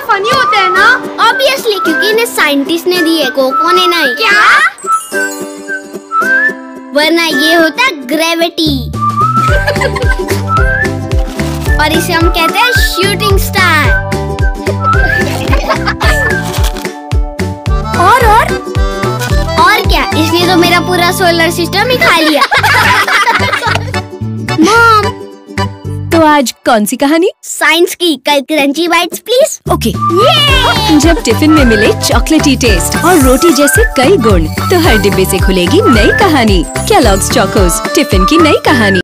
Funny होते हैं ना? ऑब्वियसली, क्योंकि इन्हें साइंटिस्ट ने दिए, कोको ने नहीं। क्या? वरना ये होता ग्रेविटी और इसे हम कहते हैं शूटिंग स्टार। और क्या, इसलिए तो मेरा पूरा सोलर सिस्टम ही खा लिया। मॉम, तो आज कौन सी कहानी? साइंस की। कल क्रंची बाइट्स प्लीज। ओके। जब टिफिन में मिले चॉकलेटी टेस्ट और रोटी जैसे कई गुण, तो हर डिब्बे से खुलेगी नई कहानी। केलॉग्स चोकोस, टिफिन की नई कहानी।